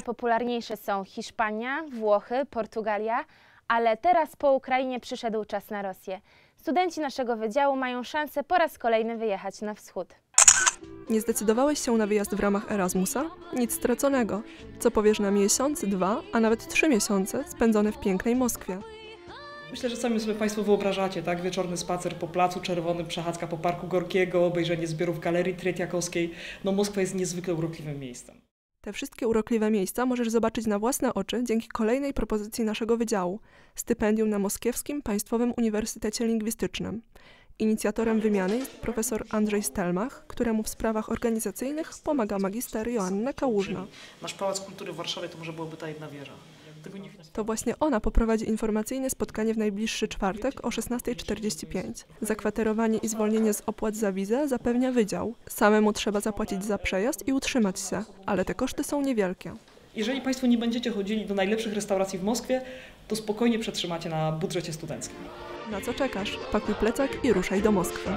najpopularniejsze są Hiszpania, Włochy, Portugalia, ale teraz po Ukrainie przyszedł czas na Rosję. Studenci naszego wydziału mają szansę po raz kolejny wyjechać na wschód. Nie zdecydowałeś się na wyjazd w ramach Erasmusa? Nic straconego. Co powiesz na miesiąc, 2, a nawet 3 miesiące spędzone w pięknej Moskwie? Myślę, że sami sobie Państwo wyobrażacie, tak? Wieczorny spacer po Placu Czerwonym, przechadzka po Parku Gorkiego, obejrzenie zbiorów Galerii Tretiakowskiej. No Moskwa jest niezwykle urokliwym miejscem. Te wszystkie urokliwe miejsca możesz zobaczyć na własne oczy dzięki kolejnej propozycji naszego wydziału – stypendium na Moskiewskim Państwowym Uniwersytecie Lingwistycznym. Inicjatorem wymiany jest profesor Andrzej Stelmach, któremu w sprawach organizacyjnych pomaga magister Joanna Kałużna. Nasz Pałac Kultury w Warszawie to może byłaby ta jedna wieża. To właśnie ona poprowadzi informacyjne spotkanie w najbliższy czwartek o 16:45. Zakwaterowanie i zwolnienie z opłat za wizę zapewnia wydział. Samemu trzeba zapłacić za przejazd i utrzymać się, ale te koszty są niewielkie. Jeżeli Państwo nie będziecie chodzili do najlepszych restauracji w Moskwie, to spokojnie przetrzymacie na budżecie studenckim. Na co czekasz? Pakuj plecak i ruszaj do Moskwy.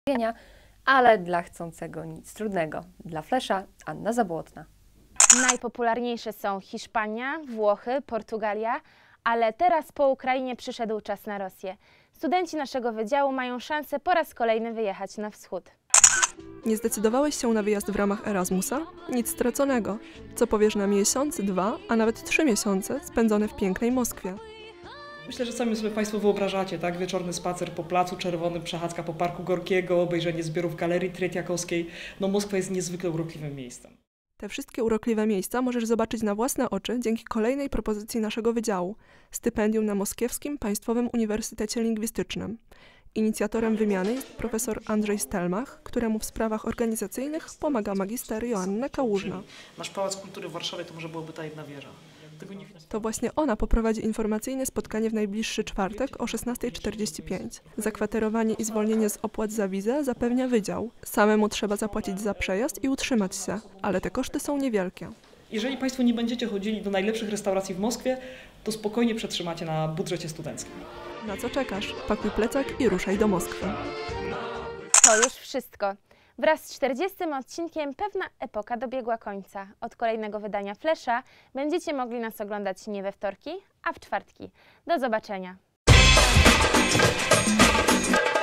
ale dla chcącego nic trudnego. Dla Flesza Anna Zabłotna. Najpopularniejsze są Hiszpania, Włochy, Portugalia, ale teraz po Ukrainie przyszedł czas na Rosję. Studenci naszego wydziału mają szansę po raz kolejny wyjechać na wschód. Nie zdecydowałeś się na wyjazd w ramach Erasmusa? Nic straconego. Co powiesz na miesiąc, 2, a nawet 3 miesiące spędzone w pięknej Moskwie? Myślę, że sami sobie Państwo wyobrażacie, tak? Wieczorny spacer po Placu Czerwonym, przechadzka po Parku Gorkiego, obejrzenie zbiorów Galerii Tretiakowskiej. No Moskwa jest niezwykle urokliwym miejscem. Te wszystkie urokliwe miejsca możesz zobaczyć na własne oczy dzięki kolejnej propozycji naszego wydziału – stypendium na Moskiewskim Państwowym Uniwersytecie Lingwistycznym. Inicjatorem wymiany jest profesor Andrzej Stelmach, któremu w sprawach organizacyjnych pomaga magister Joanna Kałużna. Nasz Pałac Kultury w Warszawie to może byłaby ta jedna wieża. Tego nie widać. To właśnie ona poprowadzi informacyjne spotkanie w najbliższy czwartek o 16:45. Zakwaterowanie i zwolnienie z opłat za wizę zapewnia wydział. Samemu trzeba zapłacić za przejazd i utrzymać się, ale te koszty są niewielkie. Jeżeli Państwo nie będziecie chodzili do najlepszych restauracji w Moskwie, to spokojnie przetrzymacie na budżecie studenckim. Na co czekasz? Pakuj plecak i ruszaj do Moskwy. To już wszystko. Wraz z 40. odcinkiem pewna epoka dobiegła końca. Od kolejnego wydania Flesza będziecie mogli nas oglądać nie we wtorki, a w czwartki. Do zobaczenia!